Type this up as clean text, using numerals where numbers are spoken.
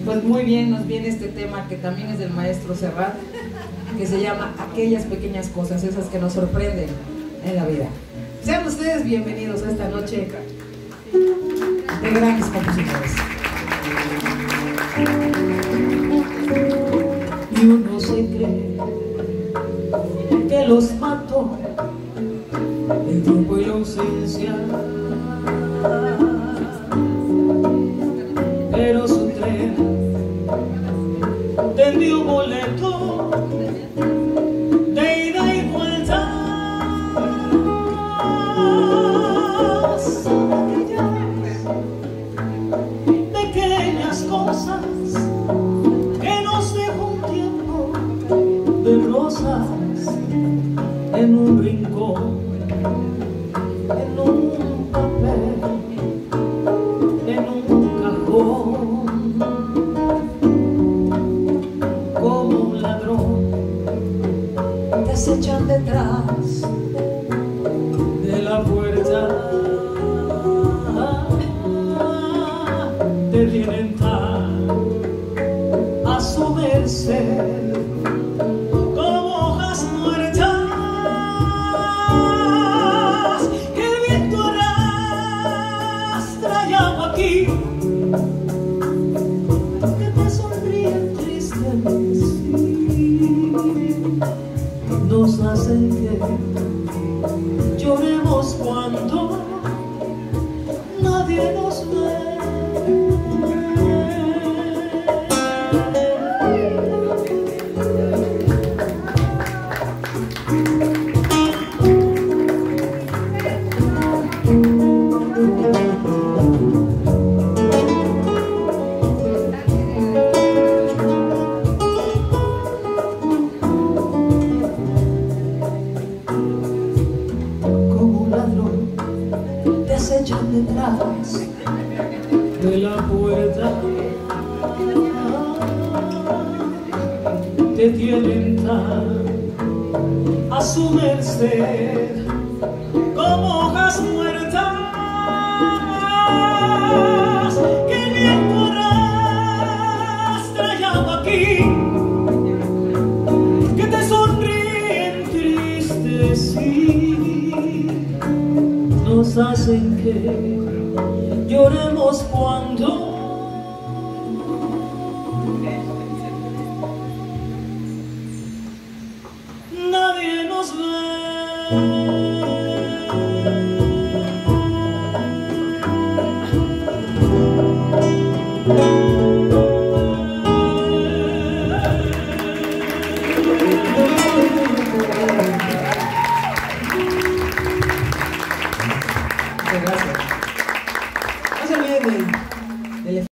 Pues muy bien, nos viene este tema que también es del maestro Serrat, que se llama Aquellas pequeñas cosas, esas que nos sorprenden en la vida. Sean ustedes bienvenidos a esta noche de grandes compositores. Y uno se cree que los mató el tiempo y la ausencia, pero su tren tendió boleto de ida y vuelta. Son aquellas pequeñas cosas que nos dejó un tiempo de rosas en un rincón, en un papel, en un cajón. Como un ladrón te acechan detrás de la puerta, te tienen tan a su merced como hojas muertas que el viento arrastra ya aquí, que te sonríen tristes y nos hacen que lloremos cuando nadie nos ve. Te acechan detrás de la puerta, te tienen tan a su merced como hojas muertas que el viento arrastra ya aquí, que te sonríen tristes y nos hacen que lloremos cuando nadie nos Muchas gracias. No se olviden del